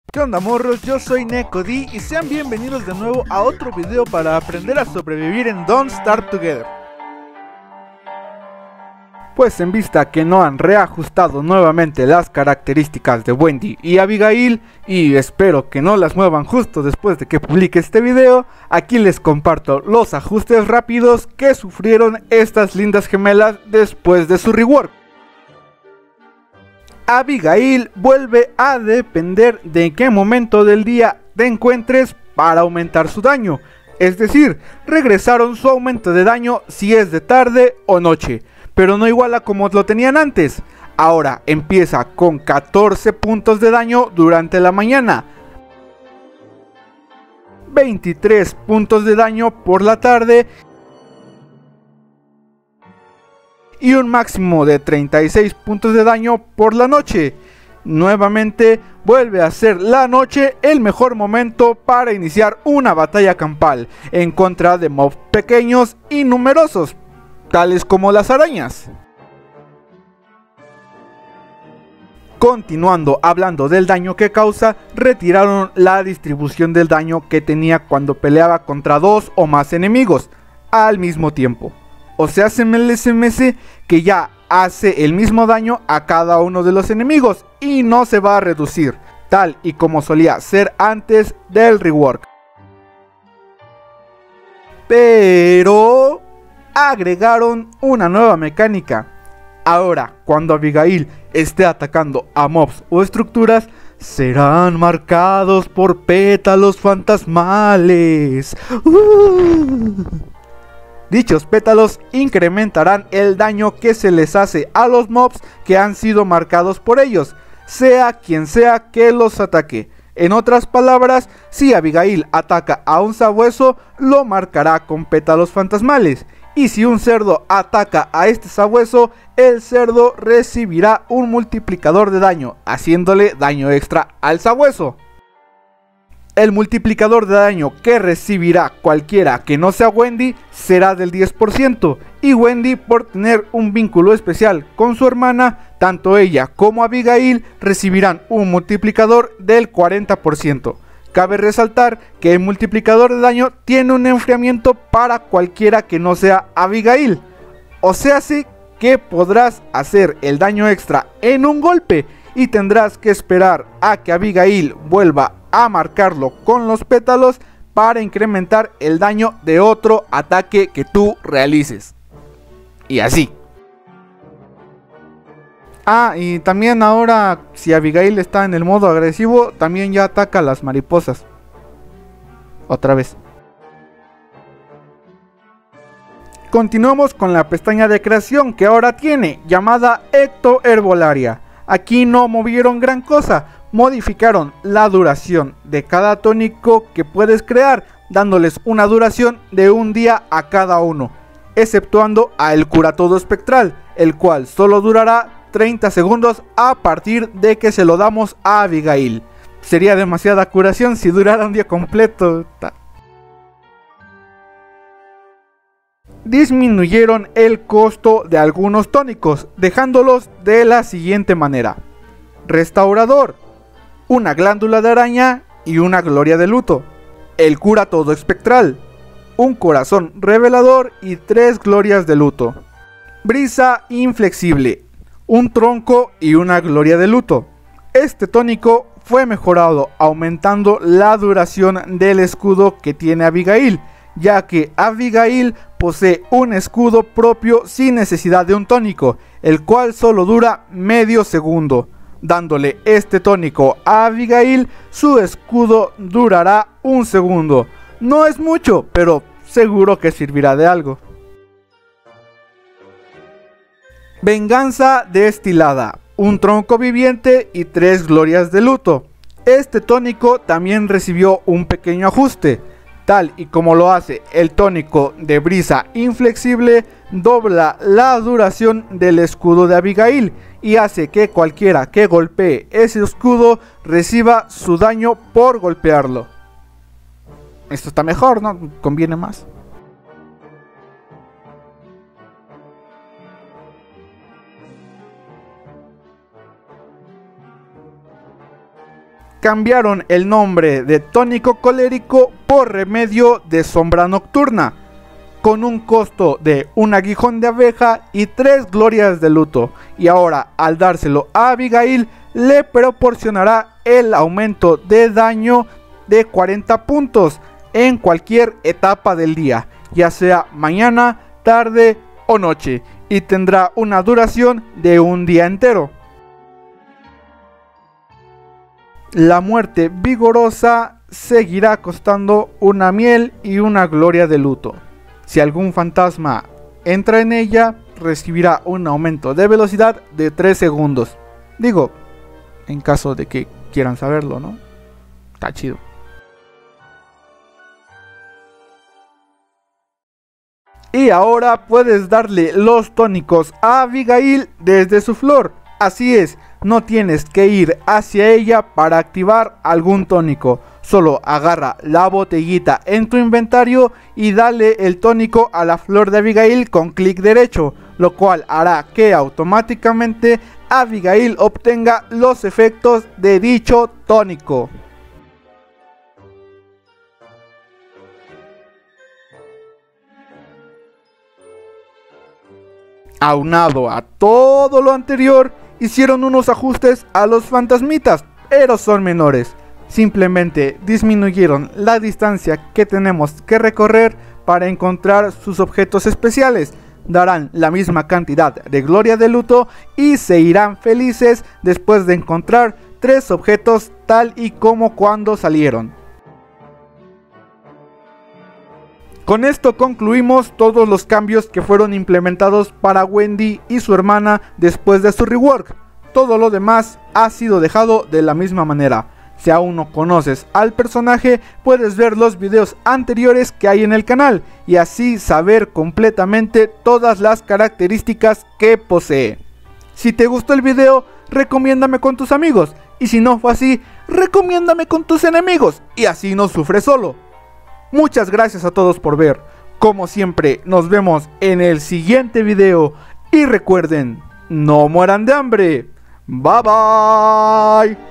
¿Qué onda, morros? Yo soy NekoD y sean bienvenidos de nuevo a otro video para aprender a sobrevivir en Don't Starve Together. Pues en vista que no han reajustado nuevamente las características de Wendy y Abigail, y espero que no las muevan justo después de que publique este video, aquí les comparto los ajustes rápidos que sufrieron estas lindas gemelas después de su rework. Abigail vuelve a depender de en qué momento del día te encuentres para aumentar su daño, es decir, regresaron su aumento de daño si es de tarde o noche, pero no igual a como lo tenían antes. Ahora empieza con 14 puntos de daño durante la mañana, 23 puntos de daño por la tarde y un máximo de 36 puntos de daño por la noche. Nuevamente vuelve a ser la noche el mejor momento para iniciar una batalla campal en contra de mobs pequeños y numerosos, tales como las arañas. Continuando hablando del daño que causa, retiraron la distribución del daño que tenía cuando peleaba contra dos o más enemigos al mismo tiempo. O sea, el SMS que ya hace el mismo daño a cada uno de los enemigos y no se va a reducir, tal y como solía ser antes del rework. Pero agregaron una nueva mecánica. Ahora, cuando Abigail esté atacando a mobs o estructuras, serán marcados por pétalos fantasmales. Dichos pétalos incrementarán el daño que se les hace a los mobs que han sido marcados por ellos, sea quien sea que los ataque. En otras palabras, si Abigail ataca a un sabueso, lo marcará con pétalos fantasmales. Y si un cerdo ataca a este sabueso, el cerdo recibirá un multiplicador de daño, haciéndole daño extra al sabueso. El multiplicador de daño que recibirá cualquiera que no sea Wendy será del 10%, y Wendy, por tener un vínculo especial con su hermana, tanto ella como Abigail recibirán un multiplicador del 40%. Cabe resaltar que el multiplicador de daño tiene un enfriamiento para cualquiera que no sea Abigail, o sea que podrás hacer el daño extra en un golpe y tendrás que esperar a que Abigail vuelva a marcarlo con los pétalos para incrementar el daño de otro ataque que tú realices. Y así. Y también ahora, si Abigail está en el modo agresivo, también ya ataca a las mariposas. Otra vez. Continuamos con la pestaña de creación que ahora tiene, llamada Ectoherbolaria. Aquí no movieron gran cosa, modificaron la duración de cada tónico que puedes crear, dándoles una duración de un día a cada uno, exceptuando a el cura todo espectral, el cual solo durará 30 segundos a partir de que se lo damos a Abigail. Sería demasiada curación si durara un día completo. Disminuyeron el costo de algunos tónicos, dejándolos de la siguiente manera: Restaurador, una glándula de araña y una gloria de luto. El cura todo espectral, un corazón revelador y 3 glorias de luto. Brisa inflexible, un tronco y una gloria de luto. Este tónico fue mejorado aumentando la duración del escudo que tiene Abigail, ya que Abigail posee un escudo propio sin necesidad de un tónico, el cual solo dura medio segundo. Dándole este tónico a Abigail, su escudo durará un segundo. No es mucho, pero seguro que servirá de algo. Venganza destilada, un tronco viviente y 3 glorias de luto. Este tónico también recibió un pequeño ajuste. Tal y como lo hace el tónico de brisa inflexible, dobla la duración del escudo de Abigail y hace que cualquiera que golpee ese escudo reciba su daño por golpearlo. Esto está mejor, ¿no? Conviene más. cambiaron el nombre de tónico colérico por remedio de sombra nocturna, con un costo de un aguijón de abeja y 3 glorias de luto, y ahora al dárselo a Abigail le proporcionará el aumento de daño de 40 puntos en cualquier etapa del día, ya sea mañana, tarde o noche, y tendrá una duración de un día entero. La muerte vigorosa seguirá costando una miel y una gloria de luto. Si algún fantasma entra en ella, recibirá un aumento de velocidad de 3 segundos. Digo, en caso de que quieran saberlo, ¿no? Está chido. Y ahora puedes darle los tónicos a Abigail desde su flor. Así es, no tienes que ir hacia ella para activar algún tónico. Solo agarra la botellita en tu inventario y dale el tónico a la flor de Abigail con clic derecho, lo cual hará que automáticamente Abigail obtenga los efectos de dicho tónico. Aunado a todo lo anterior, hicieron unos ajustes a los fantasmitas, pero son menores. Simplemente disminuyeron la distancia que tenemos que recorrer para encontrar sus objetos especiales. Darán la misma cantidad de gloria de luto y se irán felices después de encontrar 3 objetos tal y como cuando salieron. Con esto concluimos todos los cambios que fueron implementados para Wendy y su hermana después de su rework. Todo lo demás ha sido dejado de la misma manera. Si aún no conoces al personaje, puedes ver los videos anteriores que hay en el canal y así saber completamente todas las características que posee. Si te gustó el video, recomiéndame con tus amigos, y si no fue así, recomiéndame con tus enemigos y así no sufres solo. Muchas gracias a todos por ver. Como siempre, nos vemos en el siguiente video y recuerden, no mueran de hambre. Bye bye.